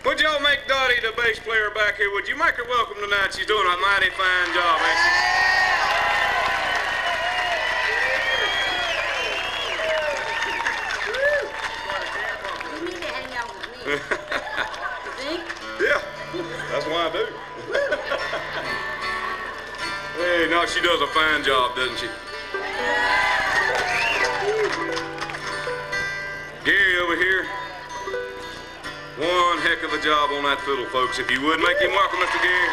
Would y'all make Dottie, the bass player back here, would you make her welcome tonight? She's doing a mighty fine job, ain't she? You need to hang out with me. You think? Yeah, that's why I do. Hey, no, she does a fine job, doesn't she? Gary over here. One heck of a job on that fiddle, folks. If you would, make him welcome, Mr. Gary.